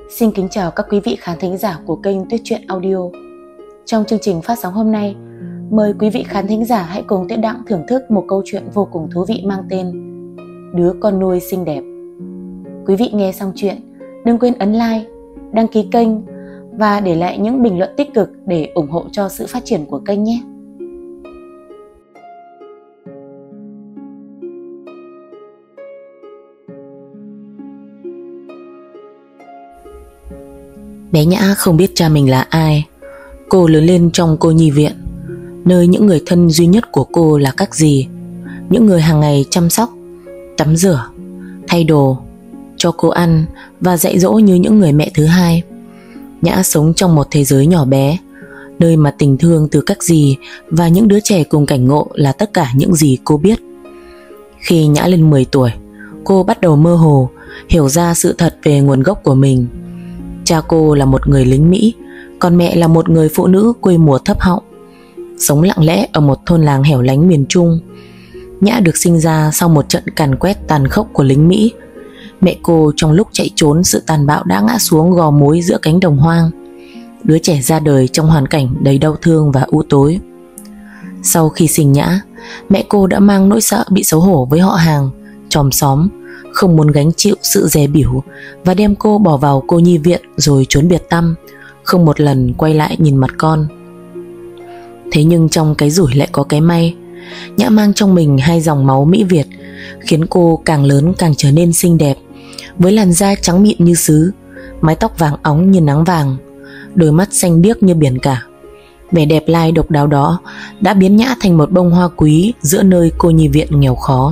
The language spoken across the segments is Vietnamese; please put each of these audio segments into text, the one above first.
Xin kính chào các quý vị khán thính giả của kênh Tuyết Truyện Audio. Trong chương trình phát sóng hôm nay, mời quý vị khán thính giả hãy cùng Tuyết Đặng thưởng thức một câu chuyện vô cùng thú vị mang tên Đứa con nuôi xinh đẹp. Quý vị nghe xong chuyện, đừng quên ấn like, đăng ký kênh và để lại những bình luận tích cực để ủng hộ cho sự phát triển của kênh nhé. Bé Nhã không biết cha mình là ai. Cô lớn lên trong cô nhi viện, nơi những người thân duy nhất của cô là các dì, những người hàng ngày chăm sóc, tắm rửa, thay đồ, cho cô ăn và dạy dỗ như những người mẹ thứ hai. Nhã sống trong một thế giới nhỏ bé, nơi mà tình thương từ các dì và những đứa trẻ cùng cảnh ngộ là tất cả những gì cô biết. Khi Nhã lên 10 tuổi, cô bắt đầu mơ hồ hiểu ra sự thật về nguồn gốc của mình. Cha cô là một người lính Mỹ, còn mẹ là một người phụ nữ quê mùa thấp họng, sống lặng lẽ ở một thôn làng hẻo lánh miền Trung. Nhã được sinh ra sau một trận càn quét tàn khốc của lính Mỹ. Mẹ cô trong lúc chạy trốn sự tàn bạo đã ngã xuống gò mối giữa cánh đồng hoang. Đứa trẻ ra đời trong hoàn cảnh đầy đau thương và u tối. Sau khi sinh Nhã, mẹ cô đã mang nỗi sợ bị xấu hổ với họ hàng, chòm xóm, không muốn gánh chịu sự dè bỉu và đem cô bỏ vào cô nhi viện rồi trốn biệt tăm, không một lần quay lại nhìn mặt con. Thế nhưng trong cái rủi lại có cái may. Nhã mang trong mình hai dòng máu Mỹ Việt, khiến cô càng lớn càng trở nên xinh đẹp, với làn da trắng mịn như sứ, mái tóc vàng óng như nắng vàng, đôi mắt xanh biếc như biển cả. Vẻ đẹp lai độc đáo đó đã biến Nhã thành một bông hoa quý giữa nơi cô nhi viện nghèo khó.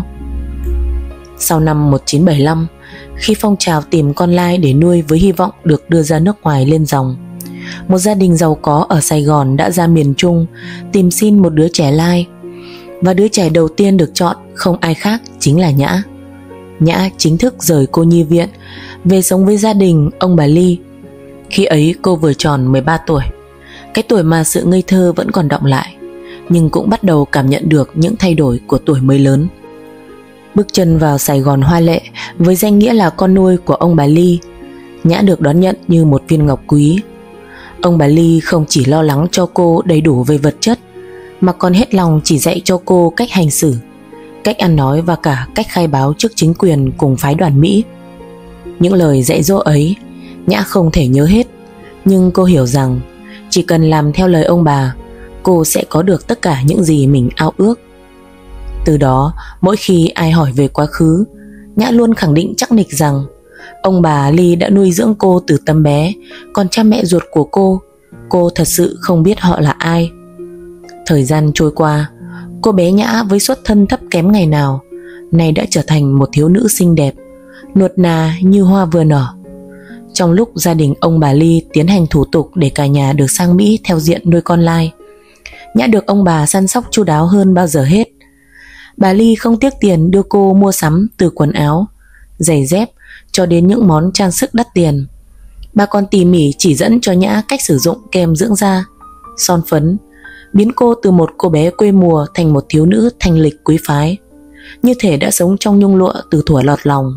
Sau năm 1975, khi phong trào tìm con lai để nuôi với hy vọng được đưa ra nước ngoài lên dòng, một gia đình giàu có ở Sài Gòn đã ra miền Trung tìm xin một đứa trẻ lai. Và đứa trẻ đầu tiên được chọn không ai khác chính là Nhã. Nhã chính thức rời cô nhi viện, về sống với gia đình ông bà Ly. Khi ấy cô vừa tròn 13 tuổi, cái tuổi mà sự ngây thơ vẫn còn đọng lại, nhưng cũng bắt đầu cảm nhận được những thay đổi của tuổi mới lớn. Bước chân vào Sài Gòn hoa lệ với danh nghĩa là con nuôi của ông bà Ly, Nhã được đón nhận như một viên ngọc quý. Ông bà Ly không chỉ lo lắng cho cô đầy đủ về vật chất, mà còn hết lòng chỉ dạy cho cô cách hành xử, cách ăn nói và cả cách khai báo trước chính quyền cùng phái đoàn Mỹ. Những lời dạy dỗ ấy Nhã không thể nhớ hết, nhưng cô hiểu rằng chỉ cần làm theo lời ông bà, cô sẽ có được tất cả những gì mình ao ước. Từ đó, mỗi khi ai hỏi về quá khứ, Nhã luôn khẳng định chắc nịch rằng ông bà Ly đã nuôi dưỡng cô từ tấm bé, còn cha mẹ ruột của cô thật sự không biết họ là ai. Thời gian trôi qua, cô bé Nhã với xuất thân thấp kém ngày nào, nay đã trở thành một thiếu nữ xinh đẹp, nuột nà như hoa vừa nở. Trong lúc gia đình ông bà Ly tiến hành thủ tục để cả nhà được sang Mỹ theo diện nuôi con lai, Nhã được ông bà săn sóc chu đáo hơn bao giờ hết. Bà Ly không tiếc tiền đưa cô mua sắm từ quần áo, giày dép cho đến những món trang sức đắt tiền. Bà còn tỉ mỉ chỉ dẫn cho Nhã cách sử dụng kem dưỡng da, son phấn, biến cô từ một cô bé quê mùa thành một thiếu nữ thanh lịch quý phái, như thể đã sống trong nhung lụa từ thuở lọt lòng.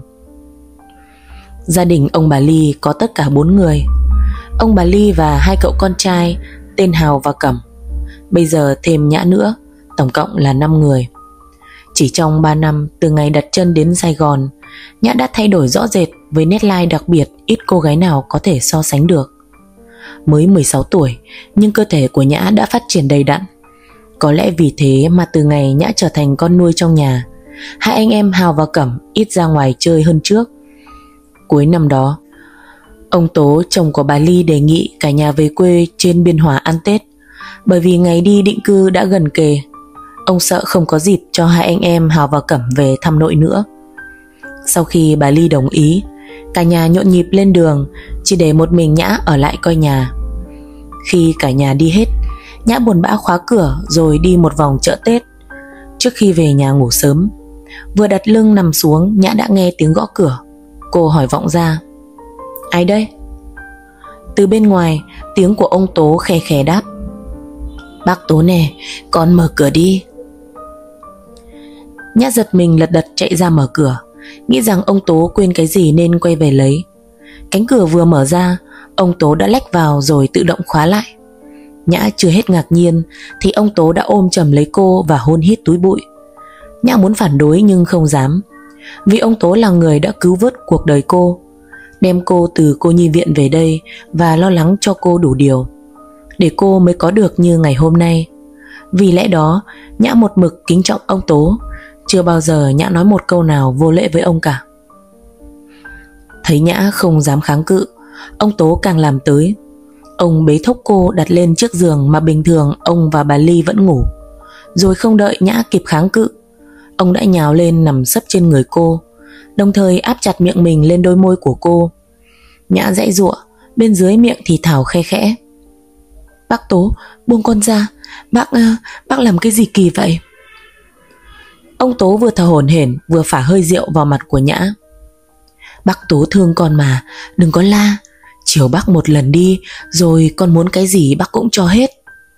Gia đình ông bà Ly có tất cả 4 người. Ông bà Ly và 2 cậu con trai tên Hào và Cẩm, bây giờ thêm Nhã nữa, tổng cộng là 5 người. Chỉ trong 3 năm từ ngày đặt chân đến Sài Gòn, Nhã đã thay đổi rõ rệt với nét lai đặc biệt ít cô gái nào có thể so sánh được. Mới 16 tuổi nhưng cơ thể của Nhã đã phát triển đầy đặn. Có lẽ vì thế mà từ ngày Nhã trở thành con nuôi trong nhà, hai anh em Hào và Cẩm ít ra ngoài chơi hơn trước. Cuối năm đó, ông Tố, chồng của bà Ly, đề nghị cả nhà về quê trên Biên Hòa ăn Tết, bởi vì ngày đi định cư đã gần kề. Ông sợ không có dịp cho hai anh em Hào và Cẩm về thăm nội nữa. Sau khi bà Ly đồng ý, cả nhà nhộn nhịp lên đường, chỉ để một mình Nhã ở lại coi nhà. Khi cả nhà đi hết, Nhã buồn bã khóa cửa rồi đi một vòng chợ Tết. Trước khi về nhà ngủ sớm, vừa đặt lưng nằm xuống, Nhã đã nghe tiếng gõ cửa. Cô hỏi vọng ra: "Ai đấy?" Từ bên ngoài, tiếng của ông Tố khè khè đáp: "Bác Tố nè, con mở cửa đi." Nhã giật mình lật đật chạy ra mở cửa, nghĩ rằng ông Tố quên cái gì nên quay về lấy. Cánh cửa vừa mở ra, ông Tố đã lách vào rồi tự động khóa lại. Nhã chưa hết ngạc nhiên thì ông Tố đã ôm chầm lấy cô và hôn hít túi bụi. Nhã muốn phản đối nhưng không dám, vì ông Tố là người đã cứu vớt cuộc đời cô, đem cô từ cô nhi viện về đây và lo lắng cho cô đủ điều, để cô mới có được như ngày hôm nay. Vì lẽ đó, Nhã một mực kính trọng ông Tố, chưa bao giờ Nhã nói một câu nào vô lễ với ông cả. Thấy Nhã không dám kháng cự, ông Tố càng làm tới. Ông bế thốc cô đặt lên chiếc giường mà bình thường ông và bà Ly vẫn ngủ. Rồi không đợi Nhã kịp kháng cự, ông đã nhào lên nằm sấp trên người cô, đồng thời áp chặt miệng mình lên đôi môi của cô. Nhã giãy giụa, bên dưới miệng thì thào khe khẽ: "Bác Tố, buông con ra, bác làm cái gì kỳ vậy?" Ông Tố vừa thở hổn hển vừa phả hơi rượu vào mặt của Nhã. "Bác Tố thương con mà, đừng có la, chiều bác một lần đi, rồi con muốn cái gì bác cũng cho hết."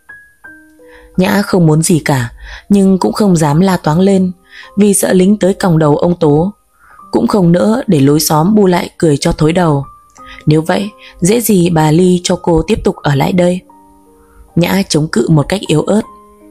Nhã không muốn gì cả, nhưng cũng không dám la toáng lên, vì sợ lính tới còng đầu ông Tố, cũng không nỡ để lối xóm bu lại cười cho thối đầu. Nếu vậy, dễ gì bà Ly cho cô tiếp tục ở lại đây. Nhã chống cự một cách yếu ớt: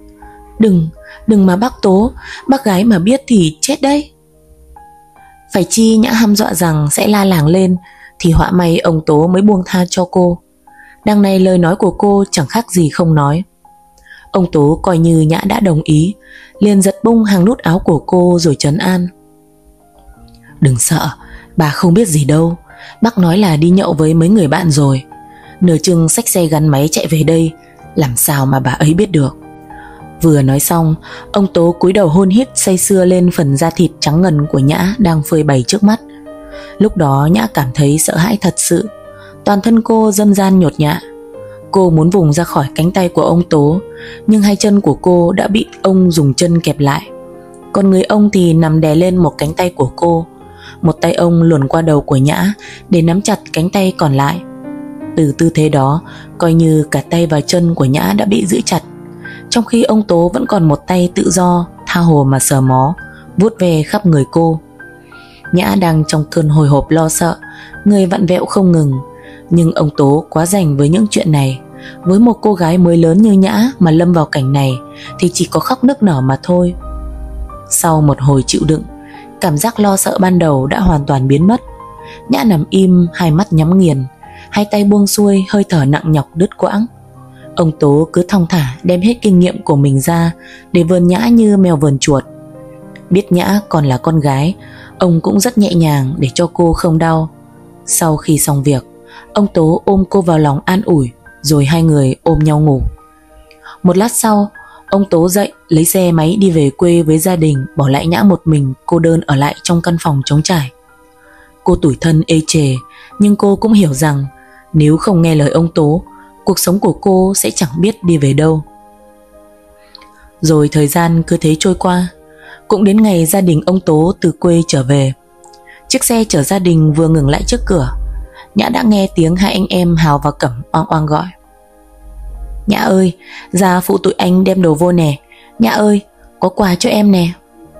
Đừng mà bác Tố, bác gái mà biết thì chết đấy." Phải chi Nhã hăm dọa rằng sẽ la làng lên, thì họa may ông Tố mới buông tha cho cô. Đằng này lời nói của cô chẳng khác gì không nói. Ông Tố coi như Nhã đã đồng ý, liền giật bung hàng nút áo của cô rồi trấn an: "Đừng sợ, bà không biết gì đâu. Bác nói là đi nhậu với mấy người bạn rồi. Nửa chừng xách xe gắn máy chạy về đây, làm sao mà bà ấy biết được." Vừa nói xong, ông Tố cúi đầu hôn hít say sưa lên phần da thịt trắng ngần của Nhã đang phơi bày trước mắt. Lúc đó Nhã cảm thấy sợ hãi thật sự, toàn thân cô dâm gian nhột nhạ. Cô muốn vùng ra khỏi cánh tay của ông Tố, nhưng hai chân của cô đã bị ông dùng chân kẹp lại, còn người ông thì nằm đè lên một cánh tay của cô. Một tay ông luồn qua đầu của Nhã để nắm chặt cánh tay còn lại. Từ tư thế đó, coi như cả tay và chân của Nhã đã bị giữ chặt, trong khi ông Tố vẫn còn một tay tự do tha hồ mà sờ mó, vuốt ve khắp người cô. Nhã đang trong cơn hồi hộp lo sợ, người vặn vẹo không ngừng, nhưng ông Tố quá rành với những chuyện này. Với một cô gái mới lớn như Nhã mà lâm vào cảnh này thì chỉ có khóc nức nở mà thôi. Sau một hồi chịu đựng, cảm giác lo sợ ban đầu đã hoàn toàn biến mất. Nhã nằm im, hai mắt nhắm nghiền, hai tay buông xuôi, hơi thở nặng nhọc đứt quãng. Ông Tố cứ thong thả đem hết kinh nghiệm của mình ra để vờn Nhã như mèo vờn chuột. Biết Nhã còn là con gái, ông cũng rất nhẹ nhàng để cho cô không đau. Sau khi xong việc, ông Tố ôm cô vào lòng an ủi, rồi hai người ôm nhau ngủ. Một lát sau, ông Tố dậy lấy xe máy đi về quê với gia đình, bỏ lại Nhã một mình cô đơn ở lại trong căn phòng trống trải. Cô tủi thân ê chề, nhưng cô cũng hiểu rằng nếu không nghe lời ông Tố, cuộc sống của cô sẽ chẳng biết đi về đâu. Rồi thời gian cứ thế trôi qua. Cũng đến ngày gia đình ông Tố từ quê trở về. Chiếc xe chở gia đình vừa ngừng lại trước cửa, Nhã đã nghe tiếng hai anh em Hào và Cẩm oang oang gọi: "Nhã ơi, ra phụ tụi anh đem đồ vô nè. Nhã ơi, có quà cho em nè."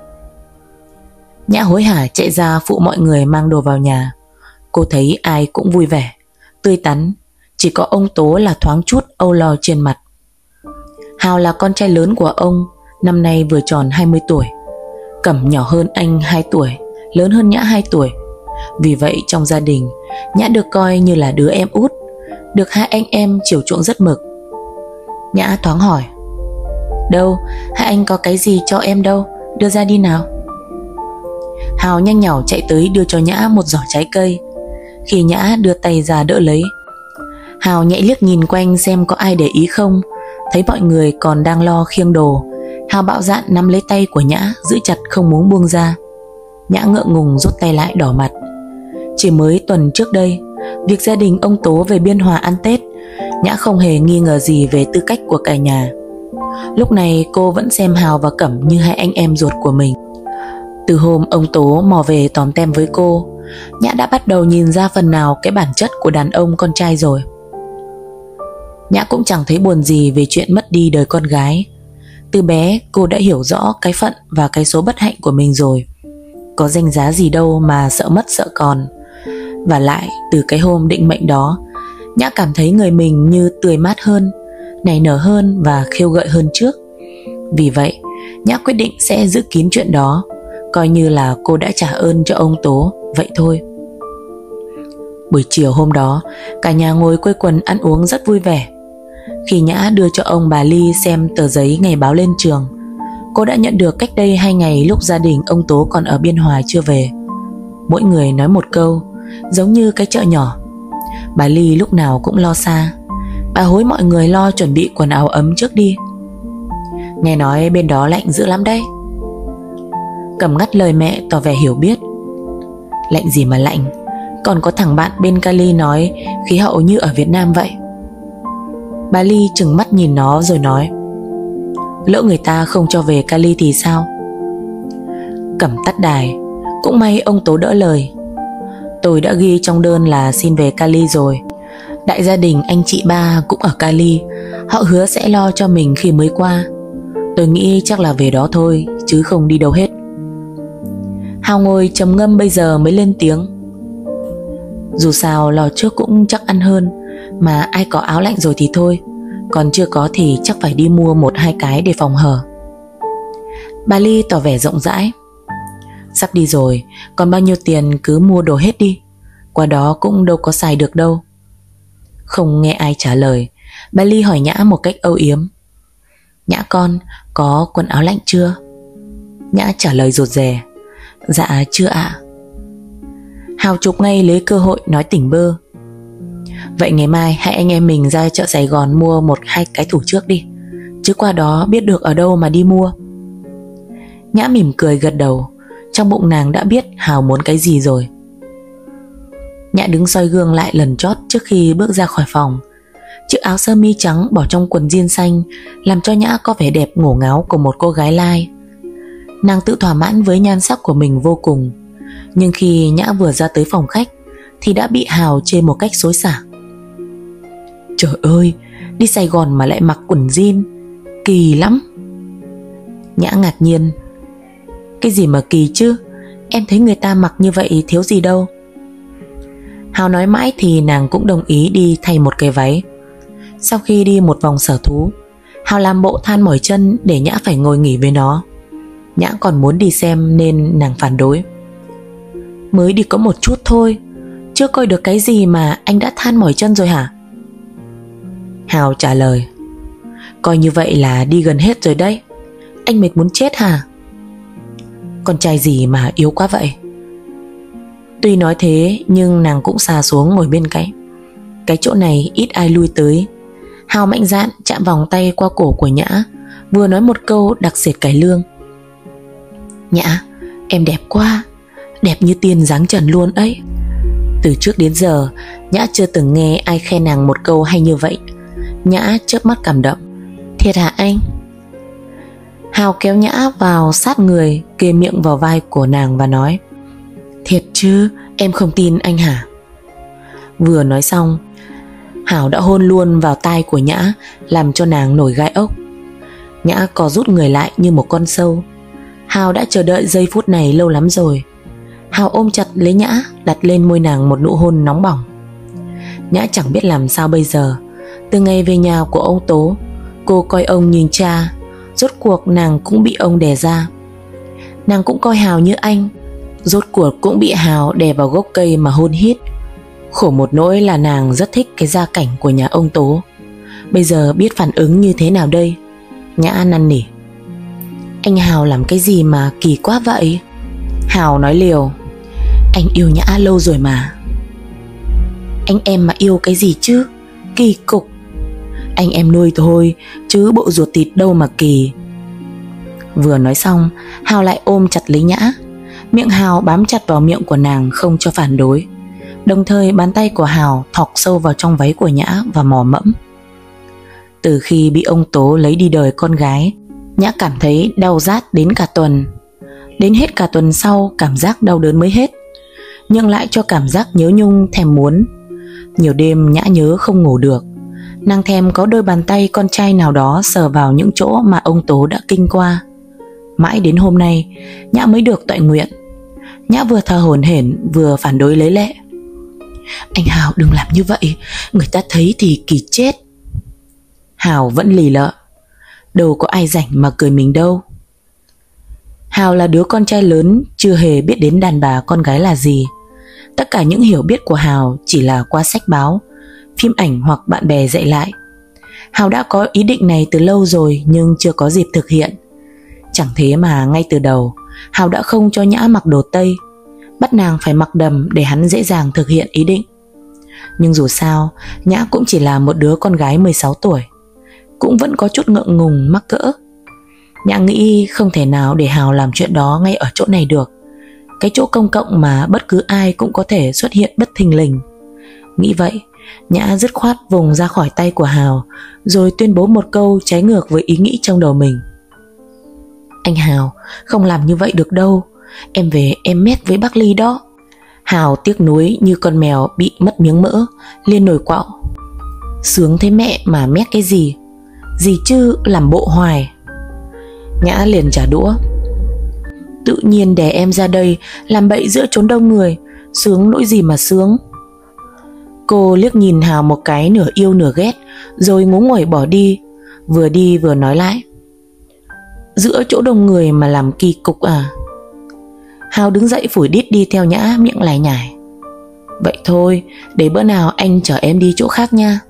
Nhã hối hả chạy ra phụ mọi người mang đồ vào nhà. Cô thấy ai cũng vui vẻ, tươi tắn, chỉ có ông Tố là thoáng chút âu lo trên mặt. Hào là con trai lớn của ông, năm nay vừa tròn 20 tuổi. Cẩm nhỏ hơn anh 2 tuổi, lớn hơn Nhã 2 tuổi. Vì vậy trong gia đình, Nhã được coi như là đứa em út, được hai anh em chiều chuộng rất mực. Nhã thoáng hỏi: "Đâu, hai anh có cái gì cho em đâu, đưa ra đi nào." Hào nhanh nhảu chạy tới đưa cho Nhã một giỏ trái cây. Khi Nhã đưa tay ra đỡ lấy, Hào nhẹ liếc nhìn quanh xem có ai để ý không. Thấy mọi người còn đang lo khiêng đồ, Hào bạo dạn nắm lấy tay của Nhã, giữ chặt không muốn buông ra. Nhã ngượng ngùng rút tay lại đỏ mặt. Chỉ mới tuần trước đây, việc gia đình ông Tố về Biên Hòa ăn Tết, Nhã không hề nghi ngờ gì về tư cách của cả nhà. Lúc này cô vẫn xem Hào và Cẩm như hai anh em ruột của mình. Từ hôm ông Tố mò về tóm tem với cô, Nhã đã bắt đầu nhìn ra phần nào cái bản chất của đàn ông con trai rồi. Nhã cũng chẳng thấy buồn gì về chuyện mất đi đời con gái. Từ bé cô đã hiểu rõ cái phận và cái số bất hạnh của mình rồi. Có danh giá gì đâu mà sợ mất sợ còn. Và lại từ cái hôm định mệnh đó, Nhã cảm thấy người mình như tươi mát hơn, nảy nở hơn và khêu gợi hơn trước. Vì vậy Nhã quyết định sẽ giữ kín chuyện đó, coi như là cô đã trả ơn cho ông Tố vậy thôi. Buổi chiều hôm đó, cả nhà ngồi quây quần ăn uống rất vui vẻ. Khi Nhã đưa cho ông bà Ly xem tờ giấy ngày báo lên trường, cô đã nhận được cách đây 2 ngày lúc gia đình ông Tố còn ở Biên Hòa chưa về. Mỗi người nói một câu, giống như cái chợ nhỏ. Bà Ly lúc nào cũng lo xa. Bà hối mọi người lo chuẩn bị quần áo ấm trước đi. Nghe nói bên đó lạnh dữ lắm đấy. Cẩm ngắt lời mẹ tỏ vẻ hiểu biết. Lạnh gì mà lạnh, còn có thằng bạn bên Cali nói khí hậu như ở Việt Nam vậy. Bà Ly trừng mắt nhìn nó rồi nói, lỡ người ta không cho về Cali thì sao? Cẩm tắt đài. Cũng may ông Tố đỡ lời. Tôi đã ghi trong đơn là xin về Cali rồi. Đại gia đình anh chị ba cũng ở Cali, họ hứa sẽ lo cho mình khi mới qua. Tôi nghĩ chắc là về đó thôi, chứ không đi đâu hết. Hào ngồi trầm ngâm bây giờ mới lên tiếng. Dù sao lò trước cũng chắc ăn hơn, mà ai có áo lạnh rồi thì thôi, còn chưa có thì chắc phải đi mua 1-2 cái để phòng hở. Bà Ly tỏ vẻ rộng rãi. Sắp đi rồi, còn bao nhiêu tiền cứ mua đồ hết đi, qua đó cũng đâu có xài được đâu. Không nghe ai trả lời, bà Ly hỏi Nhã một cách âu yếm. Nhã con, có quần áo lạnh chưa? Nhã trả lời rụt rè. Dạ chưa ạ. Hào chụp ngay lấy cơ hội nói tỉnh bơ. Vậy ngày mai hai anh em mình ra chợ Sài Gòn mua 1-2 cái thủ trước đi, chứ qua đó biết được ở đâu mà đi mua. Nhã mỉm cười gật đầu. Trong bụng nàng đã biết Hào muốn cái gì rồi. Nhã đứng soi gương lại lần chót trước khi bước ra khỏi phòng. Chiếc áo sơ mi trắng bỏ trong quần jean xanh làm cho Nhã có vẻ đẹp ngổ ngáo của một cô gái lai. Nàng tự thỏa mãn với nhan sắc của mình vô cùng. Nhưng khi Nhã vừa ra tới phòng khách thì đã bị Hào chê một cách xối xả. Trời ơi, đi Sài Gòn mà lại mặc quần jean, kỳ lắm. Nhã ngạc nhiên. Cái gì mà kỳ chứ, em thấy người ta mặc như vậy thiếu gì đâu. Hào nói mãi thì nàng cũng đồng ý đi thay một cái váy. Sau khi đi một vòng sở thú, Hào làm bộ than mỏi chân để Nhã phải ngồi nghỉ với nó. Nhã còn muốn đi xem nên nàng phản đối. Mới đi có một chút thôi, chưa coi được cái gì mà anh đã than mỏi chân rồi hả? Hào trả lời. Coi như vậy là đi gần hết rồi đấy. Anh mệt muốn chết hả? Con trai gì mà yếu quá vậy? Tuy nói thế nhưng nàng cũng xà xuống ngồi bên cạnh. Cái chỗ này ít ai lui tới. Hào mạnh dạn chạm vòng tay qua cổ của Nhã, vừa nói một câu đặc sệt cải lương. Nhã, em đẹp quá, đẹp như tiên dáng trần luôn ấy. Từ trước đến giờ Nhã chưa từng nghe ai khen nàng một câu hay như vậy. Nhã chớp mắt cảm động. Thiệt hả anh? Hào kéo Nhã vào sát người, kề miệng vào vai của nàng và nói. Thiệt chứ, em không tin anh hả? Vừa nói xong, Hào đã hôn luôn vào tai của Nhã, làm cho nàng nổi gai ốc. Nhã co rút người lại như một con sâu. Hào đã chờ đợi giây phút này lâu lắm rồi. Hào ôm chặt lấy Nhã, đặt lên môi nàng một nụ hôn nóng bỏng. Nhã chẳng biết làm sao bây giờ. Từ ngày về nhà của ông Tố, cô coi ông như cha. Rốt cuộc nàng cũng bị ông đè ra. Nàng cũng coi Hào như anh. Rốt cuộc cũng bị Hào đè vào gốc cây mà hôn hít. Khổ một nỗi là nàng rất thích cái gia cảnh của nhà ông Tố. Bây giờ biết phản ứng như thế nào đây? Nhã năn nỉ. Anh Hào làm cái gì mà kỳ quá vậy? Hào nói liều. Anh yêu Nhã lâu rồi mà. Anh em mà yêu cái gì chứ? Kỳ cục. Anh em nuôi thôi, chứ bộ ruột thịt đâu mà kỳ. Vừa nói xong, Hào lại ôm chặt lấy Nhã. Miệng Hào bám chặt vào miệng của nàng không cho phản đối. Đồng thời bàn tay của Hào thọc sâu vào trong váy của Nhã và mò mẫm. Từ khi bị ông Tố lấy đi đời con gái, Nhã cảm thấy đau rát đến cả tuần. Đến hết cả tuần sau cảm giác đau đớn mới hết, nhưng lại cho cảm giác nhớ nhung thèm muốn. Nhiều đêm Nhã nhớ không ngủ được. Nàng thèm có đôi bàn tay con trai nào đó sờ vào những chỗ mà ông Tố đã kinh qua. Mãi đến hôm nay Nhã mới được toại nguyện. Nhã vừa thờ hổn hển vừa phản đối lấy lệ. Anh Hào đừng làm như vậy, người ta thấy thì kỳ chết. Hào vẫn lì lợ. Đâu có ai rảnh mà cười mình đâu. Hào là đứa con trai lớn, chưa hề biết đến đàn bà con gái là gì. Tất cả những hiểu biết của Hào chỉ là qua sách báo, phim ảnh hoặc bạn bè dạy lại. Hào đã có ý định này từ lâu rồi nhưng chưa có dịp thực hiện. Chẳng thế mà ngay từ đầu Hào đã không cho Nhã mặc đồ Tây, bắt nàng phải mặc đầm để hắn dễ dàng thực hiện ý định. Nhưng dù sao Nhã cũng chỉ là một đứa con gái 16 tuổi, cũng vẫn có chút ngượng ngùng mắc cỡ. Nhã nghĩ không thể nào để Hào làm chuyện đó ngay ở chỗ này được, cái chỗ công cộng mà bất cứ ai cũng có thể xuất hiện bất thình lình. Nghĩ vậy, Nhã dứt khoát vùng ra khỏi tay của Hào, rồi tuyên bố một câu trái ngược với ý nghĩ trong đầu mình. Anh Hào, không làm như vậy được đâu, em về em mét với bác Ly đó. Hào tiếc nuối như con mèo bị mất miếng mỡ, liền nổi quạo. Sướng thế mẹ mà mét cái gì, gì chứ làm bộ hoài. Nhã liền trả đũa. Tự nhiên đè em ra đây làm bậy giữa chốn đông người, sướng nỗi gì mà sướng. Cô liếc nhìn Hào một cái nửa yêu nửa ghét, rồi ngúng nguẩy bỏ đi vừa nói lại. Giữa chỗ đông người mà làm kỳ cục à? Hào đứng dậy phủi đít đi theo Nhã, miệng lải nhải. Vậy thôi, để bữa nào anh chở em đi chỗ khác nha.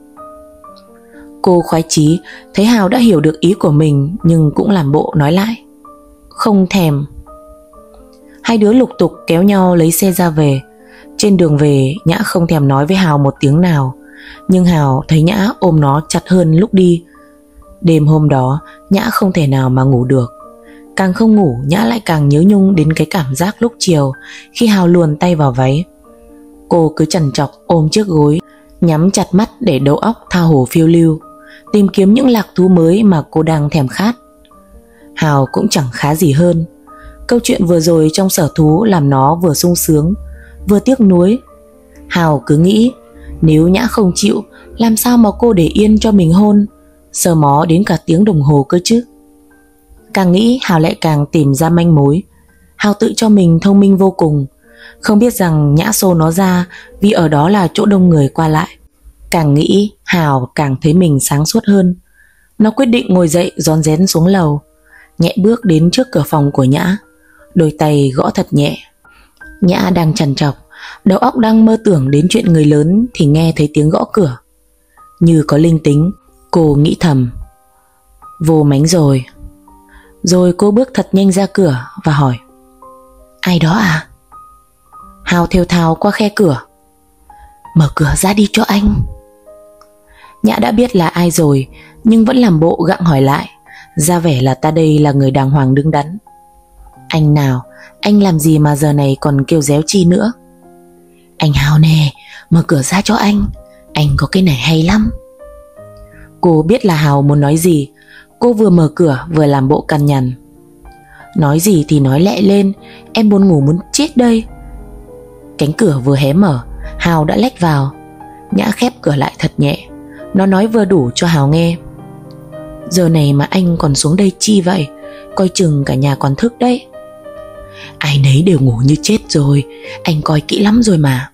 Cô khoái chí thấy Hào đã hiểu được ý của mình, nhưng cũng làm bộ nói lại. Không thèm. Hai đứa lục tục kéo nhau lấy xe ra về. Trên đường về, Nhã không thèm nói với Hào một tiếng nào, nhưng Hào thấy Nhã ôm nó chặt hơn lúc đi. Đêm hôm đó Nhã không thể nào mà ngủ được. Càng không ngủ, Nhã lại càng nhớ nhung đến cái cảm giác lúc chiều khi Hào luồn tay vào váy. Cô cứ trằn trọc ôm chiếc gối, nhắm chặt mắt để đầu óc tha hồ phiêu lưu, tìm kiếm những lạc thú mới mà cô đang thèm khát. Hào cũng chẳng khá gì hơn. Câu chuyện vừa rồi trong sở thú làm nó vừa sung sướng vừa tiếc nuối. Hào cứ nghĩ nếu Nhã không chịu, làm sao mà cô để yên cho mình hôn, sờ mó đến cả tiếng đồng hồ cơ chứ. Càng nghĩ Hào lại càng tìm ra manh mối. Hào tự cho mình thông minh vô cùng, không biết rằng Nhã xô nó ra vì ở đó là chỗ đông người qua lại. Càng nghĩ Hào càng thấy mình sáng suốt hơn. Nó quyết định ngồi dậy rón rén xuống lầu, nhẹ bước đến trước cửa phòng của Nhã, đôi tay gõ thật nhẹ. Nhã đang trằn trọc, đầu óc đang mơ tưởng đến chuyện người lớn thì nghe thấy tiếng gõ cửa. Như có linh tính, cô nghĩ thầm. Vô mánh rồi. Rồi cô bước thật nhanh ra cửa và hỏi. Ai đó à? Hào thều thào qua khe cửa. Mở cửa ra đi cho anh. Nhã đã biết là ai rồi, nhưng vẫn làm bộ gặng hỏi lại, ra vẻ là ta đây là người đàng hoàng đứng đắn. Anh nào, anh làm gì mà giờ này còn kêu réo chi nữa? Anh Hào nè, mở cửa ra cho anh có cái này hay lắm. Cô biết là Hào muốn nói gì. Cô vừa mở cửa vừa làm bộ cằn nhằn. Nói gì thì nói lẹ lên, em buồn ngủ muốn chết đây. Cánh cửa vừa hé mở, Hào đã lách vào. Nhã khép cửa lại thật nhẹ. Nó nói vừa đủ cho Hào nghe. Giờ này mà anh còn xuống đây chi vậy? Coi chừng cả nhà còn thức đấy. Ai nấy đều ngủ như chết rồi, anh coi kỹ lắm rồi mà.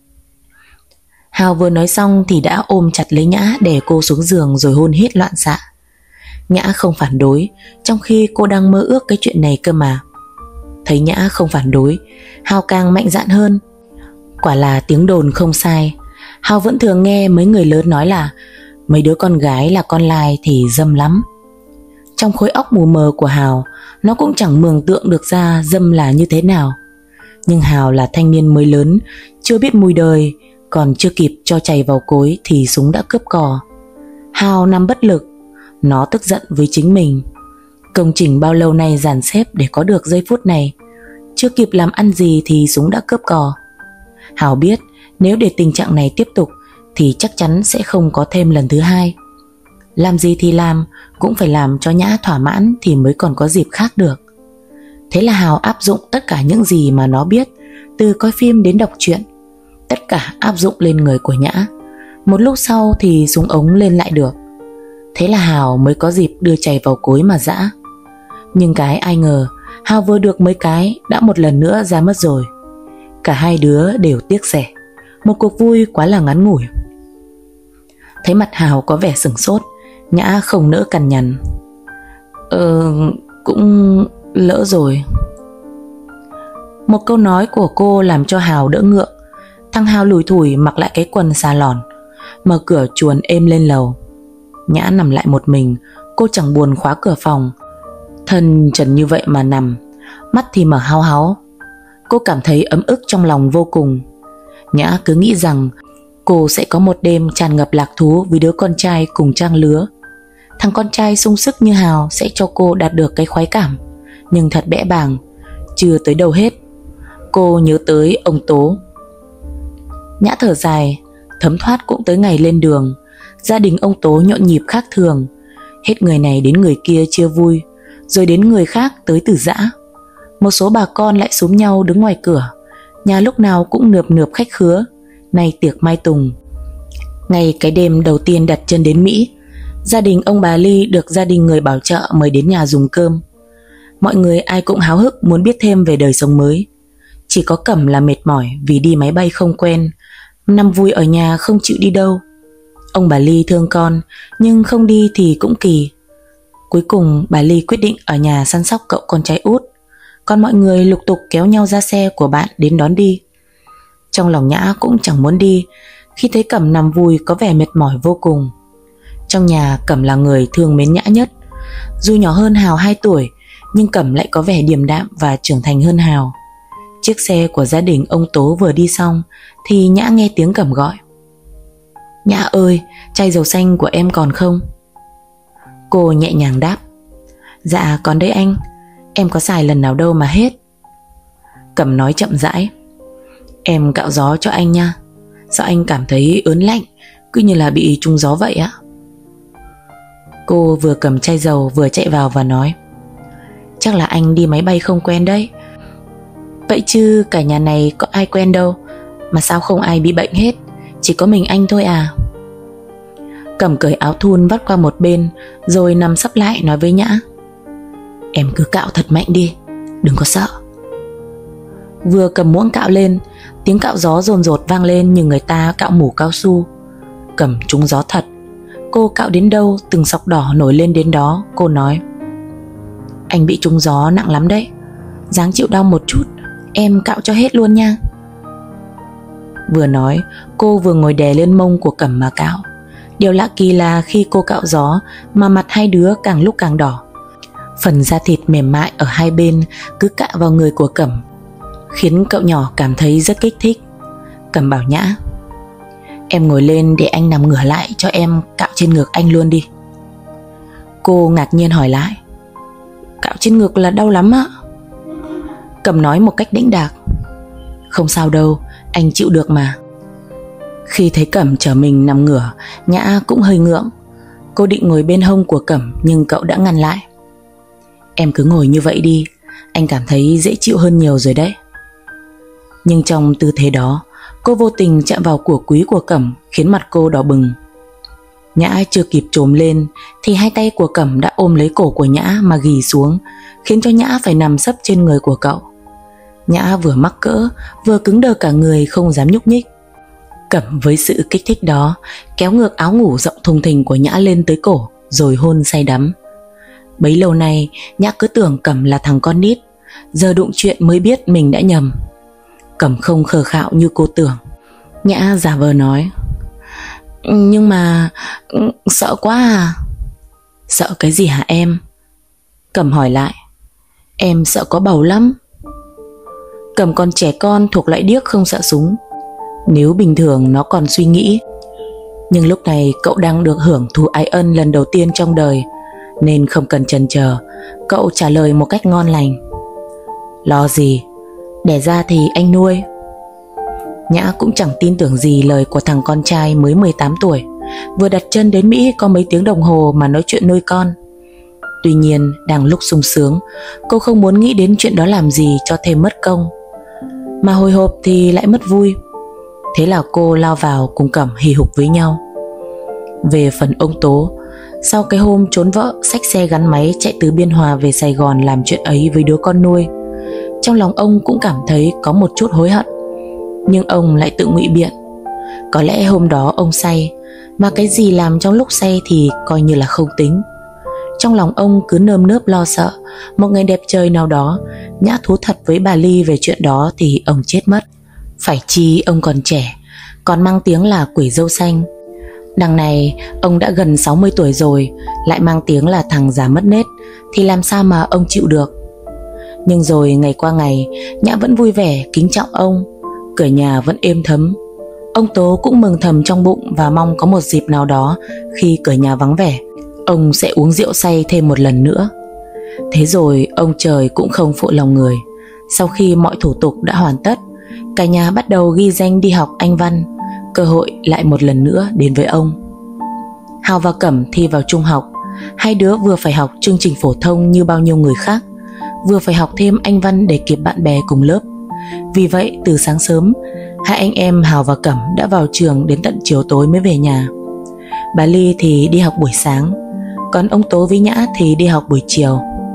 Hào vừa nói xong thì đã ôm chặt lấy Nhã, đè cô xuống giường rồi hôn hít loạn xạ. Nhã không phản đối, trong khi cô đang mơ ước cái chuyện này cơ mà. Thấy Nhã không phản đối, Hào càng mạnh dạn hơn. Quả là tiếng đồn không sai. Hào vẫn thường nghe mấy người lớn nói là mấy đứa con gái là con lai thì dâm lắm. Trong khối óc mù mờ của Hào, nó cũng chẳng mường tượng được ra dâm là như thế nào. Nhưng Hào là thanh niên mới lớn, chưa biết mùi đời, còn chưa kịp cho chày vào cối thì súng đã cướp cò. Hào nằm bất lực. Nó tức giận với chính mình. Công trình bao lâu nay dàn xếp để có được giây phút này, chưa kịp làm ăn gì thì súng đã cướp cò. Hào biết nếu để tình trạng này tiếp tục thì chắc chắn sẽ không có thêm lần thứ hai. Làm gì thì làm, cũng phải làm cho Nhã thỏa mãn thì mới còn có dịp khác được. Thế là Hào áp dụng tất cả những gì mà nó biết, từ coi phim đến đọc truyện, tất cả áp dụng lên người của Nhã. Một lúc sau thì súng ống lên lại được. Thế là Hào mới có dịp đưa chày vào cối mà dã. Nhưng cái ai ngờ, Hào vừa được mấy cái đã một lần nữa ra mất rồi. Cả hai đứa đều tiếc rẻ, một cuộc vui quá là ngắn ngủi. Thấy mặt Hào có vẻ sửng sốt, Nhã không nỡ cằn nhằn. Cũng lỡ rồi. Một câu nói của cô làm cho Hào đỡ ngượng. Thằng Hào lủi thủi mặc lại cái quần xà lòn, mở cửa chuồn êm lên lầu. Nhã nằm lại một mình. Cô chẳng buồn khóa cửa phòng, thân trần như vậy mà nằm, mắt thì mở háo háo. Cô cảm thấy ấm ức trong lòng vô cùng. Nhã cứ nghĩ rằng cô sẽ có một đêm tràn ngập lạc thú với đứa con trai cùng trang lứa. Thằng con trai sung sức như Hào sẽ cho cô đạt được cái khoái cảm. Nhưng thật bẽ bàng, chưa tới đâu hết. Cô nhớ tới ông Tố. Nhã thở dài. Thấm thoát cũng tới ngày lên đường. Gia đình ông Tố nhộn nhịp khác thường. Hết người này đến người kia chia vui, rồi đến người khác tới từ giã. Một số bà con lại xúm nhau đứng ngoài cửa. Nhà lúc nào cũng nườp nượp khách khứa. Nay tiệc mai tùng. Ngày cái đêm đầu tiên đặt chân đến Mỹ, gia đình ông bà Ly được gia đình người bảo trợ mời đến nhà dùng cơm. Mọi người ai cũng háo hức muốn biết thêm về đời sống mới. Chỉ có Cẩm là mệt mỏi vì đi máy bay không quen, năm vui ở nhà không chịu đi đâu. Ông bà Ly thương con, nhưng không đi thì cũng kỳ. Cuối cùng bà Ly quyết định ở nhà săn sóc cậu con trai út. Còn mọi người lục tục kéo nhau ra xe của bạn đến đón đi. Trong lòng Nhã cũng chẳng muốn đi khi thấy Cẩm nằm vui có vẻ mệt mỏi vô cùng. Trong nhà Cẩm là người thương mến Nhã nhất. Dù nhỏ hơn Hào 2 tuổi, nhưng Cẩm lại có vẻ điềm đạm và trưởng thành hơn Hào. Chiếc xe của gia đình ông Tố vừa đi xong thì Nhã nghe tiếng Cẩm gọi. Nhã ơi, chai dầu xanh của em còn không? Cô nhẹ nhàng đáp. Dạ còn đây anh, em có xài lần nào đâu mà hết. Cẩm nói chậm rãi. Em cạo gió cho anh nha. Sao anh cảm thấy ớn lạnh, cứ như là bị trúng gió vậy á? Cô vừa cầm chai dầu vừa chạy vào và nói. Chắc là anh đi máy bay không quen đấy. Vậy chứ cả nhà này có ai quen đâu, mà sao không ai bị bệnh hết, chỉ có mình anh thôi à? Cẩm cởi áo thun vắt qua một bên, rồi nằm sấp lại nói với Nhã. Em cứ cạo thật mạnh đi, đừng có sợ. Vừa cầm muỗng cạo lên, tiếng cạo gió dồn dột vang lên như người ta cạo mủ cao su. Cẩm trúng gió thật. Cô cạo đến đâu từng sọc đỏ nổi lên đến đó. Cô nói. Anh bị trúng gió nặng lắm đấy, ráng chịu đau một chút, em cạo cho hết luôn nha. Vừa nói, cô vừa ngồi đè lên mông của Cẩm mà cạo. Điều lạ kỳ là khi cô cạo gió mà mặt hai đứa càng lúc càng đỏ. Phần da thịt mềm mại ở hai bên cứ cạ vào người của Cẩm, khiến cậu nhỏ cảm thấy rất kích thích. Cẩm bảo Nhã. Em ngồi lên để anh nằm ngửa lại cho em cạo trên ngực anh luôn đi. Cô ngạc nhiên hỏi lại. Cạo trên ngực là đau lắm á? Cẩm nói một cách đĩnh đạc. Không sao đâu, anh chịu được mà. Khi thấy Cẩm chở mình nằm ngửa, Nhã cũng hơi ngượng. Cô định ngồi bên hông của Cẩm nhưng cậu đã ngăn lại. Em cứ ngồi như vậy đi, anh cảm thấy dễ chịu hơn nhiều rồi đấy. Nhưng trong tư thế đó, cô vô tình chạm vào của quý của Cẩm, khiến mặt cô đỏ bừng. Nhã chưa kịp trồm lên thì hai tay của Cẩm đã ôm lấy cổ của Nhã mà ghì xuống, khiến cho Nhã phải nằm sấp trên người của cậu. Nhã vừa mắc cỡ vừa cứng đờ cả người, không dám nhúc nhích. Cẩm với sự kích thích đó kéo ngược áo ngủ rộng thùng thình của Nhã lên tới cổ, rồi hôn say đắm. Bấy lâu nay Nhã cứ tưởng Cẩm là thằng con nít, giờ đụng chuyện mới biết mình đã nhầm. Cẩm không khờ khạo như cô tưởng. Nhã giả vờ nói. Nhưng mà sợ quá à. Sợ cái gì hả em? Cẩm hỏi lại. Em sợ có bầu lắm. Cẩm còn trẻ con thuộc loại điếc không sợ súng. Nếu bình thường nó còn suy nghĩ, nhưng lúc này cậu đang được hưởng thụ ái ân lần đầu tiên trong đời, nên không cần chần chờ, cậu trả lời một cách ngon lành. Lo gì, đẻ ra thì anh nuôi. Nhã cũng chẳng tin tưởng gì lời của thằng con trai mới 18 tuổi, vừa đặt chân đến Mỹ có mấy tiếng đồng hồ mà nói chuyện nuôi con. Tuy nhiên đang lúc sung sướng, cô không muốn nghĩ đến chuyện đó làm gì cho thêm mất công, mà hồi hộp thì lại mất vui. Thế là cô lao vào cùng Cẩm hì hục với nhau. Về phần ông Tố, sau cái hôm trốn vợ xách xe gắn máy chạy từ Biên Hòa về Sài Gòn làm chuyện ấy với đứa con nuôi, trong lòng ông cũng cảm thấy có một chút hối hận. Nhưng ông lại tự ngụy biện. Có lẽ hôm đó ông say, mà cái gì làm trong lúc say thì coi như là không tính. Trong lòng ông cứ nơm nớp lo sợ một ngày đẹp trời nào đó Nhã thú thật với bà Ly về chuyện đó thì ông chết mất. Phải chi ông còn trẻ, còn mang tiếng là quỷ dâu xanh. Đằng này ông đã gần 60 tuổi rồi, lại mang tiếng là thằng già mất nết, thì làm sao mà ông chịu được. Nhưng rồi ngày qua ngày, Nhã vẫn vui vẻ kính trọng ông, cửa nhà vẫn êm thấm. Ông Tố cũng mừng thầm trong bụng và mong có một dịp nào đó khi cửa nhà vắng vẻ, ông sẽ uống rượu say thêm một lần nữa. Thế rồi ông trời cũng không phụ lòng người. Sau khi mọi thủ tục đã hoàn tất, cả nhà bắt đầu ghi danh đi học Anh văn. Cơ hội lại một lần nữa đến với ông. Hào và Cẩm thi vào trung học. Hai đứa vừa phải học chương trình phổ thông như bao nhiêu người khác, vừa phải học thêm Anh văn để kịp bạn bè cùng lớp. Vì vậy từ sáng sớm, hai anh em Hào và Cẩm đã vào trường đến tận chiều tối mới về nhà. Bà Ly thì đi học buổi sáng, còn ông Tố với Nhã thì đi học buổi chiều.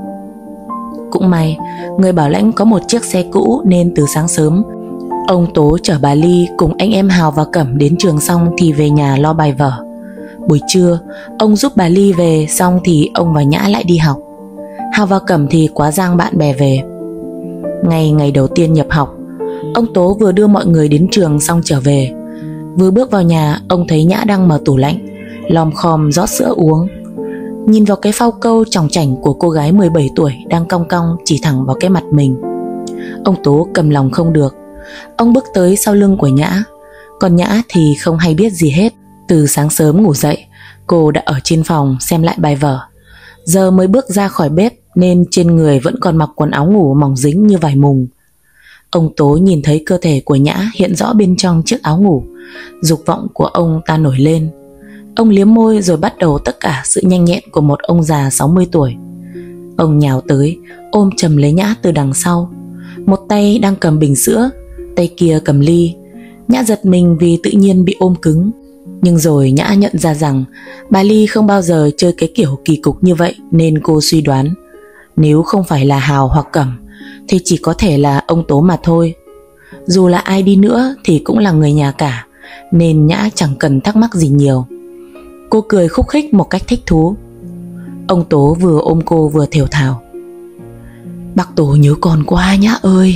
Cũng may người bảo lãnh có một chiếc xe cũ nên từ sáng sớm, ông Tố chở bà Ly cùng anh em Hào và Cẩm đến trường xong thì về nhà lo bài vở. Buổi trưa ông giúp bà Ly về xong thì ông và Nhã lại đi học. Hào và Cẩm thì quá giang bạn bè về. Ngày đầu tiên nhập học, ông Tố vừa đưa mọi người đến trường xong trở về. Vừa bước vào nhà, ông thấy Nhã đang mở tủ lạnh, lom khom rót sữa uống. Nhìn vào cái phao câu tròng trảnh của cô gái 17 tuổi đang cong cong chỉ thẳng vào cái mặt mình, ông Tố cầm lòng không được. Ông bước tới sau lưng của Nhã, còn Nhã thì không hay biết gì hết. Từ sáng sớm ngủ dậy, cô đã ở trên phòng xem lại bài vở. Giờ mới bước ra khỏi bếp nên trên người vẫn còn mặc quần áo ngủ mỏng dính như vải mùng. Ông Tố nhìn thấy cơ thể của Nhã hiện rõ bên trong chiếc áo ngủ. Dục vọng của ông ta nổi lên. Ông liếm môi rồi bắt đầu tất cả sự nhanh nhẹn của một ông già 60 tuổi. Ông nhào tới, ôm chầm lấy Nhã từ đằng sau. Một tay đang cầm bình sữa, tay kia cầm ly. Nhã giật mình vì tự nhiên bị ôm cứng. Nhưng rồi Nhã nhận ra rằng bà Ly không bao giờ chơi cái kiểu kỳ cục như vậy, nên cô suy đoán nếu không phải là Hào hoặc Cẩm thì chỉ có thể là ông Tố mà thôi. Dù là ai đi nữa thì cũng là người nhà cả, nên Nhã chẳng cần thắc mắc gì nhiều. Cô cười khúc khích một cách thích thú. Ông Tố vừa ôm cô vừa thều thào: "Bác Tố nhớ con quá Nhã ơi."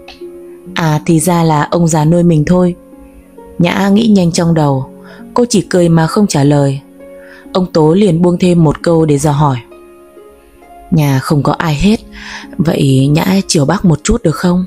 À thì ra là ông già nuôi mình thôi. Nhã nghĩ nhanh trong đầu, cô chỉ cười mà không trả lời. Ông Tố liền buông thêm một câu để dò hỏi: "Nhà không có ai hết, vậy Nhã chiều bác một chút được không?"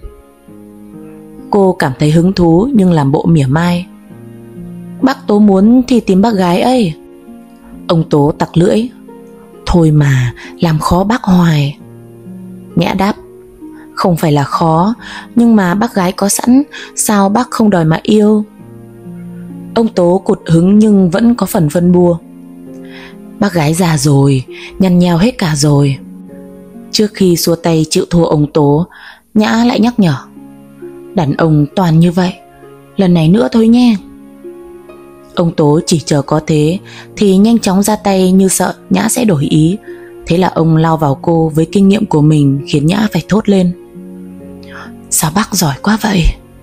Cô cảm thấy hứng thú nhưng làm bộ mỉa mai: "Bác Tố muốn thì tìm bác gái ấy." Ông Tố tặc lưỡi: "Thôi mà, làm khó bác hoài." Nhã đáp: "Không phải là khó, nhưng mà bác gái có sẵn, sao bác không đòi mà yêu?" Ông Tố cụt hứng nhưng vẫn có phần phân bua: "Bác gái già rồi, nhăn nheo hết cả rồi." Trước khi xua tay chịu thua ông Tố, Nhã lại nhắc nhở: "Đàn ông toàn như vậy, lần này nữa thôi nhé." Ông Tố chỉ chờ có thế thì nhanh chóng ra tay như sợ Nhã sẽ đổi ý. Thế là ông lao vào cô với kinh nghiệm của mình khiến Nhã phải thốt lên: "Sao bác giỏi quá vậy?"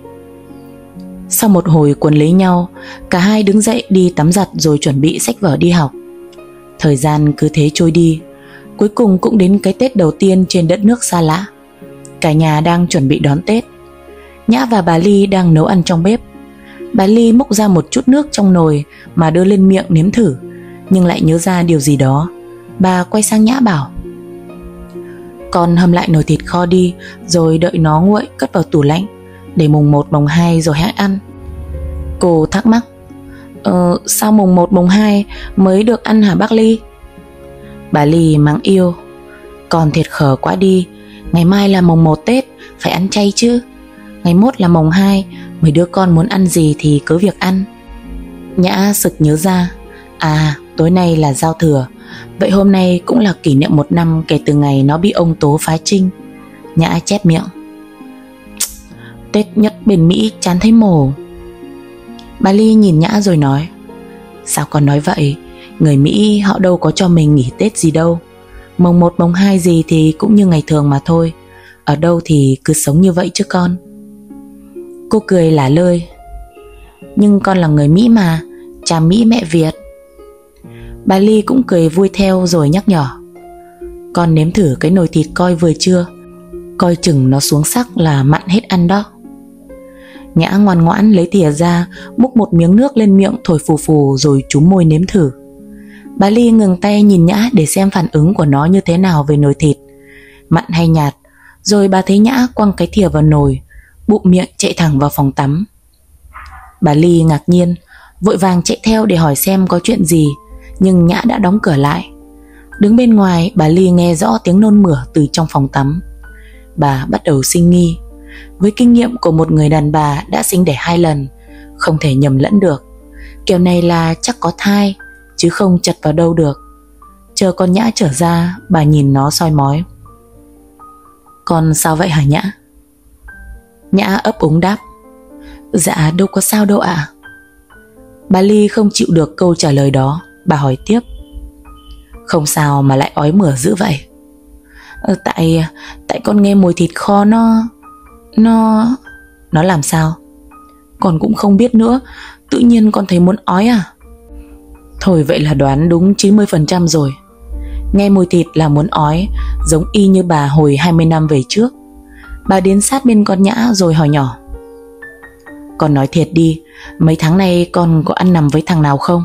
Sau một hồi quấn lấy nhau, cả hai đứng dậy đi tắm giặt rồi chuẩn bị xách vở đi học. Thời gian cứ thế trôi đi. Cuối cùng cũng đến cái Tết đầu tiên trên đất nước xa lạ. Cả nhà đang chuẩn bị đón Tết. Nhã và bà Ly đang nấu ăn trong bếp. Bà Ly múc ra một chút nước trong nồi mà đưa lên miệng nếm thử, nhưng lại nhớ ra điều gì đó. Bà quay sang Nhã bảo: "Con hâm lại nồi thịt kho đi, rồi đợi nó nguội cất vào tủ lạnh, để mùng 1 mùng 2 rồi hãy ăn." Cô thắc mắc: Sao mùng 1 mùng 2 mới được ăn hả bác Ly?" Bà Ly mắng yêu: "Con thiệt khờ quá đi, ngày mai là mùng 1 Tết, phải ăn chay chứ. Ngày mốt là mùng 2, mấy đứa con muốn ăn gì thì cứ việc ăn." Nhã sực nhớ ra, tối nay là giao thừa, vậy hôm nay cũng là kỷ niệm 1 năm kể từ ngày nó bị ông Tố phá trinh. Nhã chép miệng: "Tết nhất bên Mỹ chán thấy mồ." Bà Ly nhìn Nhã rồi nói: "Sao con nói vậy? Người Mỹ họ đâu có cho mình nghỉ Tết gì đâu. Mùng 1 mùng 2 gì thì cũng như ngày thường mà thôi. Ở đâu thì cứ sống như vậy chứ con." Cô cười lả lơi: Nhưng con là người Mỹ mà, cha Mỹ mẹ Việt. Bà Ly cũng cười vui theo rồi nhắc nhở: Con nếm thử cái nồi thịt coi vừa chưa, coi chừng nó xuống sắc là mặn hết ăn đó. Nhã ngoan ngoãn lấy thìa ra, múc một miếng nước lên miệng thổi phù phù rồi chúm môi nếm thử. Bà Ly ngừng tay nhìn Nhã để xem phản ứng của nó như thế nào về nồi thịt, mặn hay nhạt. Rồi bà thấy Nhã quăng cái thìa vào nồi, bụm miệng chạy thẳng vào phòng tắm. Bà Ly ngạc nhiên, vội vàng chạy theo để hỏi xem có chuyện gì, nhưng Nhã đã đóng cửa lại. Đứng bên ngoài, bà Ly nghe rõ tiếng nôn mửa từ trong phòng tắm. Bà bắt đầu sinh nghi. Với kinh nghiệm của một người đàn bà đã sinh đẻ 2 lần, không thể nhầm lẫn được. Kiểu này là chắc có thai, chứ không chật vào đâu được. Chờ con Nhã trở ra, bà nhìn nó soi mói: Con sao vậy hả Nhã? Nhã ấp úng đáp: Dạ đâu có sao đâu ạ. Bà Ly không chịu được câu trả lời đó. Bà hỏi tiếp: Không sao mà lại ói mửa dữ vậy? Tại con nghe mùi thịt kho nó làm sao? Con cũng không biết nữa, tự nhiên con thấy muốn ói à? Thôi vậy là đoán đúng 90% rồi. Nghe mùi thịt là muốn ói, giống y như bà hồi 20 năm về trước. Bà đến sát bên con Nhã rồi hỏi nhỏ: Con nói thiệt đi, mấy tháng nay con có ăn nằm với thằng nào không?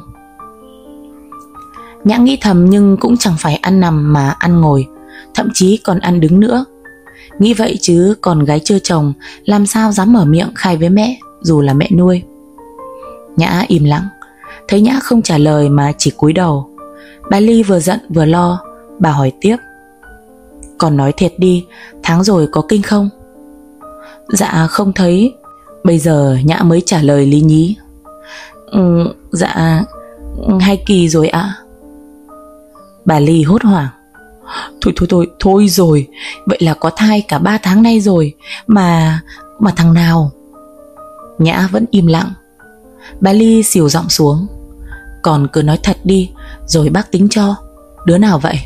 Nhã nghĩ thầm nhưng cũng chẳng phải ăn nằm mà ăn ngồi, thậm chí còn ăn đứng nữa. Nghĩ vậy chứ còn gái chưa chồng làm sao dám mở miệng khai với mẹ, dù là mẹ nuôi. Nhã im lặng. Thấy Nhã không trả lời mà chỉ cúi đầu, bà Ly vừa giận vừa lo. Bà hỏi tiếp: Con nói thiệt đi, tháng rồi có kinh không? Dạ không thấy. Bây giờ Nhã mới trả lời lý nhí: Dạ 2 kỳ rồi ạ. Bà Ly hốt hoảng: Thôi rồi, vậy là có thai cả 3 tháng nay rồi. Mà thằng nào? Nhã vẫn im lặng. Bà Ly xìu giọng xuống: Con cứ nói thật đi, rồi bác tính cho. Đứa nào vậy?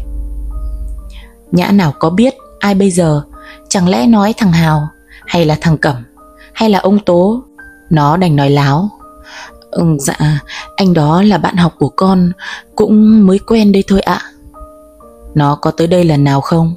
Nhã nào có biết, ai bây giờ? Chẳng lẽ nói thằng Hào, hay là thằng Cẩm, hay là ông Tố? Nó đành nói láo: Dạ, anh đó là bạn học của con, cũng mới quen đây thôi ạ. Nó có tới đây lần nào không?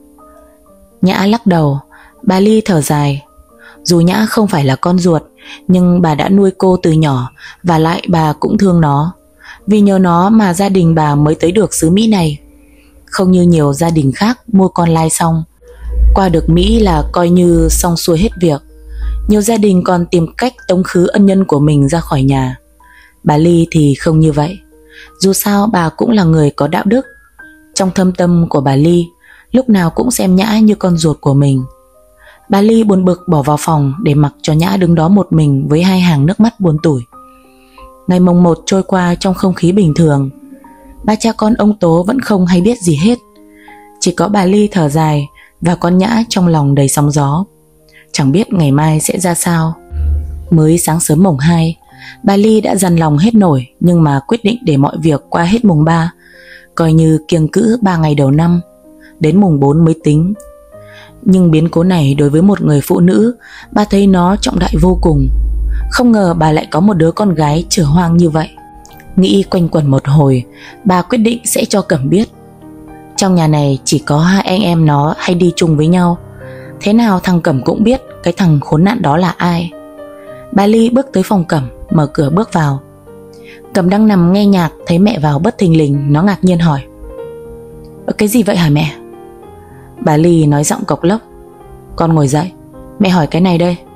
Nhã lắc đầu. Bà Ly thở dài. Dù Nhã không phải là con ruột, nhưng bà đã nuôi cô từ nhỏ, và lại bà cũng thương nó. Vì nhờ nó mà gia đình bà mới tới được xứ Mỹ này. Không như nhiều gia đình khác mua con lai xong, qua được Mỹ là coi như xong xuôi hết việc. Nhiều gia đình còn tìm cách tống khứ ân nhân của mình ra khỏi nhà. Bà Ly thì không như vậy. Dù sao bà cũng là người có đạo đức. Trong thâm tâm của bà Ly, lúc nào cũng xem Nhã như con ruột của mình. Bà Ly buồn bực bỏ vào phòng để mặc cho Nhã đứng đó một mình với 2 hàng nước mắt buồn tủi. Ngày mồng 1 trôi qua trong không khí bình thường. Ba cha con ông Tố vẫn không hay biết gì hết. Chỉ có bà Ly thở dài và con Nhã trong lòng đầy sóng gió. Chẳng biết ngày mai sẽ ra sao. Mới sáng sớm mồng 2, bà Ly đã dằn lòng hết nổi, nhưng mà quyết định để mọi việc qua hết mùng 3, coi như kiêng cữ 3 ngày đầu năm, đến mùng 4 mới tính. Nhưng biến cố này đối với một người phụ nữ, bà thấy nó trọng đại vô cùng. Không ngờ bà lại có một đứa con gái chửa hoang như vậy. Nghĩ quanh quẩn một hồi, bà quyết định sẽ cho Cẩm biết. Trong nhà này chỉ có 2 anh em nó hay đi chung với nhau, thế nào thằng Cẩm cũng biết cái thằng khốn nạn đó là ai. Bà Ly bước tới phòng Cẩm, mở cửa bước vào. Cẩm đang nằm nghe nhạc, thấy mẹ vào bất thình lình, nó ngạc nhiên hỏi: Cái gì vậy hả mẹ? Bà Ly nói giọng cộc lốc: Con ngồi dậy, mẹ hỏi cái này đây.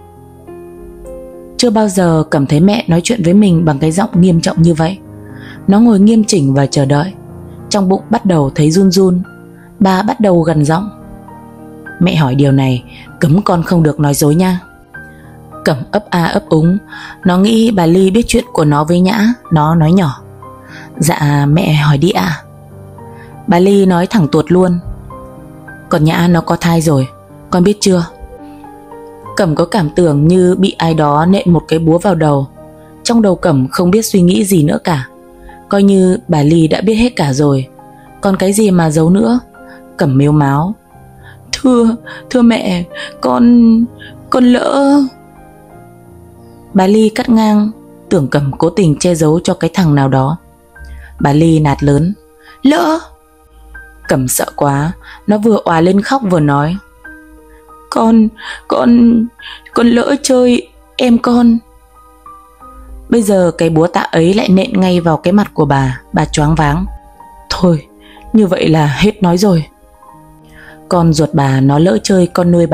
Chưa bao giờ Cẩm thấy mẹ nói chuyện với mình bằng cái giọng nghiêm trọng như vậy. Nó ngồi nghiêm chỉnh và chờ đợi. Trong bụng bắt đầu thấy run run. Bà bắt đầu gằn giọng: Mẹ hỏi điều này, cấm con không được nói dối nha. Cẩm ấp a ấp úng. Nó nghĩ bà Ly biết chuyện của nó với Nhã. Nó nói nhỏ: Dạ mẹ hỏi đi ạ. Bà Ly nói thẳng tuột luôn: Còn Nhã nó có thai rồi, con biết chưa? Cẩm có cảm tưởng như bị ai đó nện một cái búa vào đầu. Trong đầu Cẩm không biết suy nghĩ gì nữa cả. Coi như bà Ly đã biết hết cả rồi, còn cái gì mà giấu nữa. Cẩm mếu máo: Thưa mẹ, con lỡ. Bà Ly cắt ngang: tưởng Cẩm cố tình che giấu cho cái thằng nào đó. Bà Ly nạt lớn: Lỡ! Cẩm sợ quá, nó vừa òa lên khóc vừa nói: Con lỡ chơi em con. Bây giờ cái búa tạ ấy lại nện ngay vào cái mặt của bà choáng váng. Thôi, như vậy là hết nói rồi. Con ruột bà nó lỡ chơi con nuôi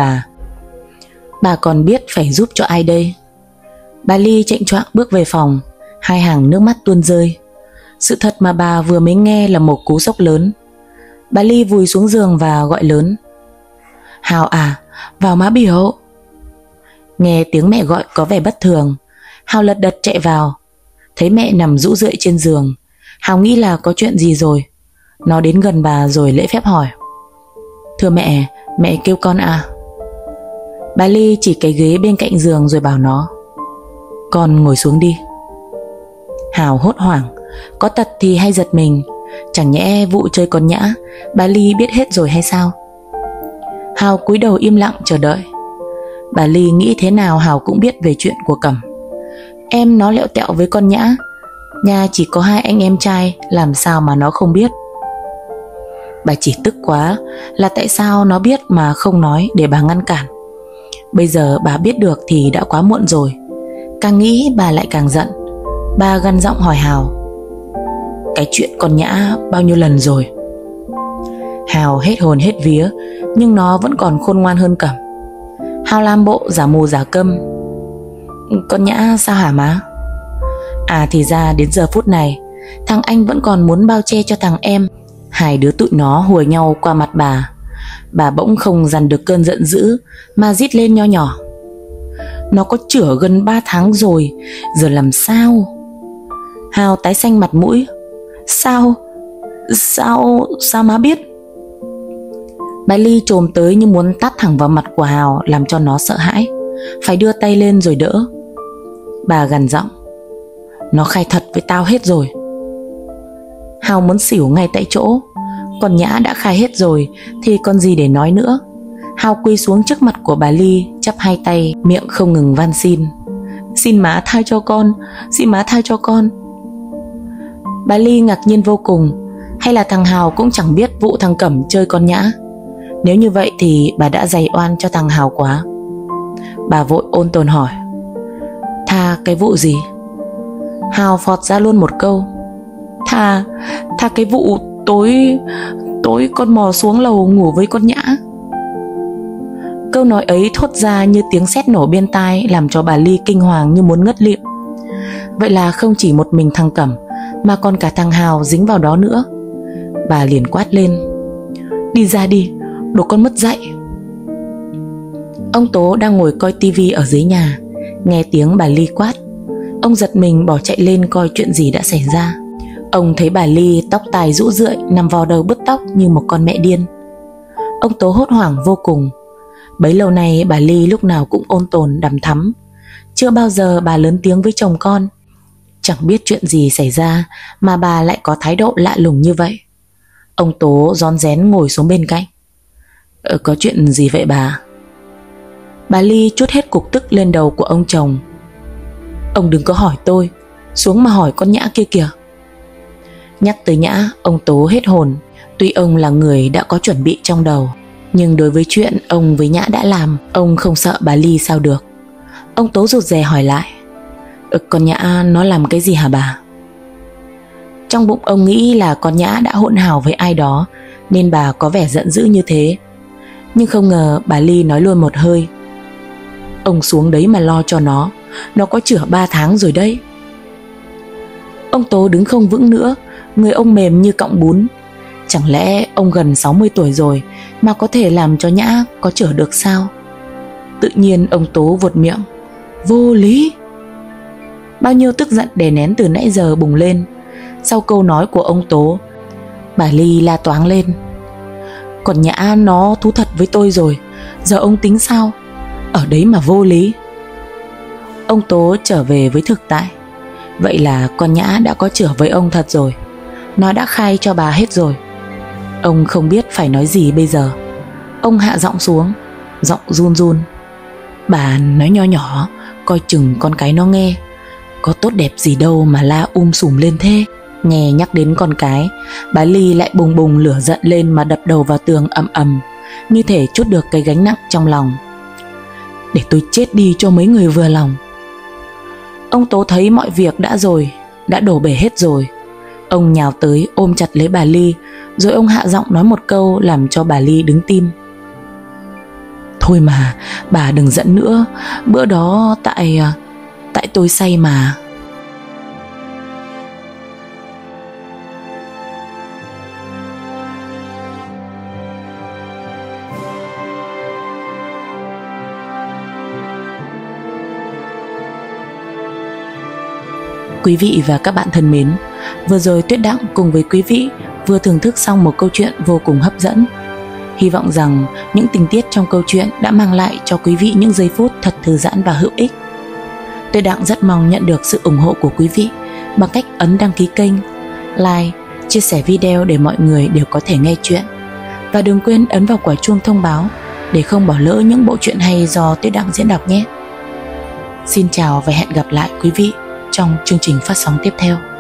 bà còn biết phải giúp cho ai đây? Bà Ly chệnh choạng bước về phòng, hai hàng nước mắt tuôn rơi. Sự thật mà bà vừa mới nghe là một cú sốc lớn. Bà Ly vùi xuống giường và gọi lớn: Hào à, vào má biểu. Nghe tiếng mẹ gọi có vẻ bất thường, Hào lật đật chạy vào. Thấy mẹ nằm rũ rượi trên giường, Hào nghĩ là có chuyện gì rồi. Nó đến gần bà rồi lễ phép hỏi: Thưa mẹ kêu con à? Bà Ly chỉ cái ghế bên cạnh giường rồi bảo nó: Con ngồi xuống đi. Hào hốt hoảng, có tật thì hay giật mình. Chẳng nhẽ vụ chơi con Nhã bà Ly biết hết rồi hay sao? Hào cúi đầu im lặng chờ đợi. Bà Ly nghĩ thế nào Hào cũng biết về chuyện của Cẩm. Em nó lẹo tẹo với con Nhã, nhà chỉ có hai anh em trai, làm sao mà nó không biết. Bà chỉ tức quá là tại sao nó biết mà không nói để bà ngăn cản. Bây giờ bà biết được thì đã quá muộn rồi. Càng nghĩ bà lại càng giận. Bà gằn giọng hỏi Hào: Cái chuyện con Nhã bao nhiêu lần rồi? Hào hết hồn hết vía, nhưng nó vẫn còn khôn ngoan hơn Cẩm. Hào làm bộ giả mù giả câm: Con Nhã sao hả má? À thì ra đến giờ phút này thằng anh vẫn còn muốn bao che cho thằng em. Hai đứa tụi nó hùa nhau qua mặt bà. Bà bỗng không dằn được cơn giận dữ mà rít lên nho nhỏ: Nó có chửa gần 3 tháng rồi, giờ làm sao? Hào tái xanh mặt mũi: Sao má biết? Bà Ly chồm tới như muốn tát thẳng vào mặt của Hào, làm cho nó sợ hãi, phải đưa tay lên rồi đỡ. Bà gằn giọng: Nó khai thật với tao hết rồi. Hào muốn xỉu ngay tại chỗ. Con Nhã đã khai hết rồi thì còn gì để nói nữa. Hào quỳ xuống trước mặt của bà Ly, chắp hai tay, miệng không ngừng van xin: Xin má tha cho con, xin má tha cho con. Bà Ly ngạc nhiên vô cùng. Hay là thằng Hào cũng chẳng biết vụ thằng Cẩm chơi con Nhã? Nếu như vậy thì bà đã dày oan cho thằng Hào quá. Bà vội ôn tồn hỏi: Tha cái vụ gì? Hào phọt ra luôn một câu: Tha cái vụ tối con mò xuống lầu ngủ với con Nhã. Câu nói ấy thốt ra như tiếng sét nổ bên tai, làm cho bà Ly kinh hoàng như muốn ngất lịm. Vậy là không chỉ một mình thằng Cẩm mà còn cả thằng Hào dính vào đó nữa. Bà liền quát lên: Đi ra đi, đồ con mất dạy. Ông Tố đang ngồi coi tivi ở dưới nhà, nghe tiếng bà Ly quát. Ông giật mình bỏ chạy lên coi chuyện gì đã xảy ra. Ông thấy bà Ly tóc tai rũ rượi nằm vò đầu bứt tóc như một con mẹ điên. Ông Tố hốt hoảng vô cùng. Bấy lâu nay bà Ly lúc nào cũng ôn tồn đằm thắm, chưa bao giờ bà lớn tiếng với chồng con. Chẳng biết chuyện gì xảy ra mà bà lại có thái độ lạ lùng như vậy. Ông Tố rón rén ngồi xuống bên cạnh. Có chuyện gì vậy bà? Bà Ly trút hết cục tức lên đầu của ông chồng. Ông đừng có hỏi tôi, xuống mà hỏi con Nhã kia kìa. Nhắc tới Nhã, ông Tố hết hồn. Tuy ông là người đã có chuẩn bị trong đầu, nhưng đối với chuyện ông với Nhã đã làm, ông không sợ bà Ly sao được. Ông Tố rụt rè hỏi lại: Con Nhã nó làm cái gì hả bà? Trong bụng ông nghĩ là con Nhã đã hỗn hào với ai đó nên bà có vẻ giận dữ như thế. Nhưng không ngờ bà Ly nói luôn một hơi: Ông xuống đấy mà lo cho nó có chửa 3 tháng rồi đấy. Ông Tố đứng không vững nữa, người ông mềm như cọng bún. Chẳng lẽ ông gần 60 tuổi rồi mà có thể làm cho Nhã có chửa được sao? Tự nhiên ông Tố vuột miệng: Vô lý! Bao nhiêu tức giận đè nén từ nãy giờ bùng lên. Sau câu nói của ông Tố, bà Ly la toáng lên: Còn Nhã nó thú thật với tôi rồi, giờ ông tính sao? Ở đấy mà vô lý. Ông Tố trở về với thực tại. Vậy là con Nhã đã có chửa với ông thật rồi. Nó đã khai cho bà hết rồi. Ông không biết phải nói gì bây giờ. Ông hạ giọng xuống, giọng run run: Bà nói nho nhỏ, coi chừng con cái nó nghe. có tốt đẹp gì đâu mà la sùm lên thế. Nghe nhắc đến con cái, bà Ly lại bùng bùng lửa giận lên mà đập đầu vào tường ầm ầm, như thể trút được cái gánh nặng trong lòng. Để tôi chết đi cho mấy người vừa lòng. Ông Tố thấy mọi việc đã đổ bể hết rồi. Ông nhào tới ôm chặt lấy bà Ly, rồi ông hạ giọng nói một câu làm cho bà Ly đứng tim. Thôi mà, bà đừng giận nữa, bữa đó tại tôi say mà. Quý vị và các bạn thân mến, vừa rồi Tuyết Đặng cùng với quý vị vừa thưởng thức xong một câu chuyện vô cùng hấp dẫn. Hy vọng rằng những tình tiết trong câu chuyện đã mang lại cho quý vị những giây phút thật thư giãn và hữu ích. Tuyết Đặng rất mong nhận được sự ủng hộ của quý vị bằng cách ấn đăng ký kênh, like, chia sẻ video để mọi người đều có thể nghe chuyện. Và đừng quên ấn vào quả chuông thông báo để không bỏ lỡ những bộ truyện hay do Tuyết Đặng diễn đọc nhé. Xin chào và hẹn gặp lại quý vị trong chương trình phát sóng tiếp theo.